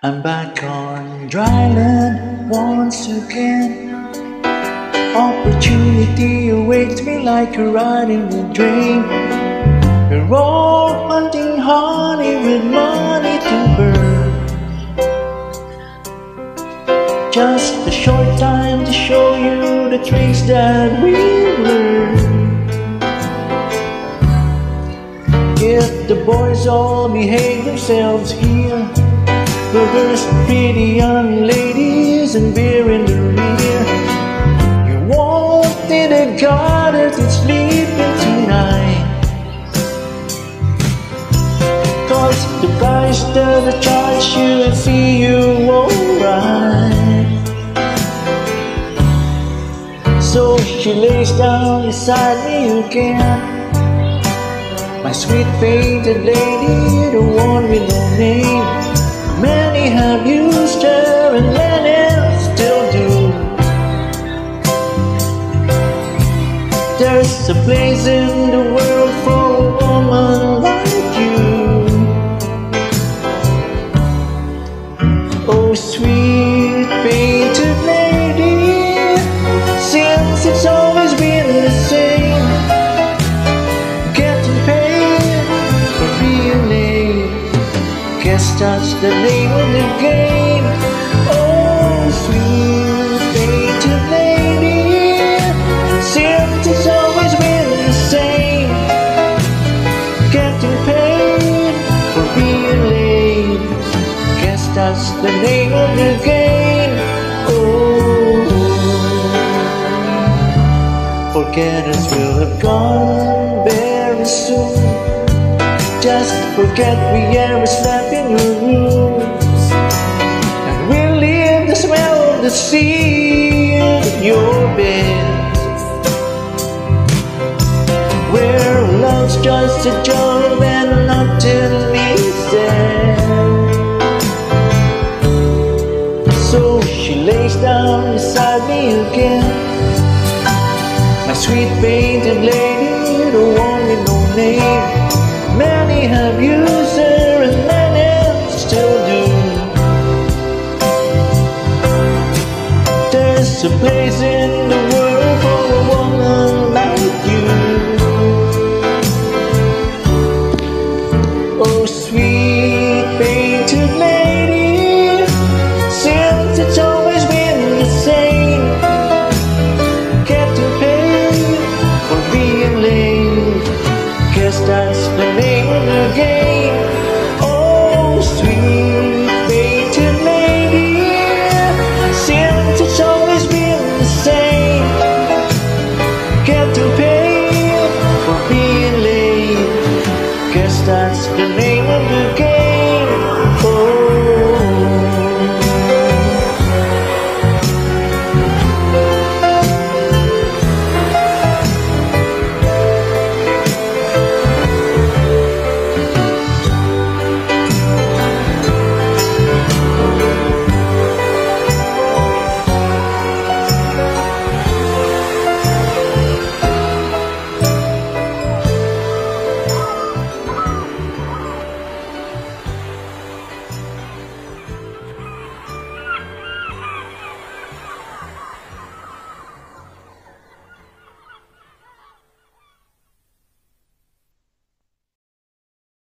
I'm back on dry land once again. Opportunity awaits me like a ride in the drain. We're all hunting honey with money to burn. Just a short time to show you the tricks that we've learned. If the boys all behave themselves here, well, there's pretty young ladies and beer in the rear. You won't need a goddess that's sleeping tonight, 'cause the price doesn't charge you and see you alright. So she lays down beside me again, my sweet painted lady, the one with no name. Many have used her and many still do. There's a place in the world for a woman like you. Oh, sweet painted lady, since it's always been the same, getting paid for being late. Guess that's the name of the game. Oh, sweet painted lady, since it's always been the same, getting paid for being late. Guess that's the name of the game. Oh, forgetters will have gone very soon. Just forget we ever slept in your room, and we'll leave the smell of the sea in your bed, where love's just a job and nothing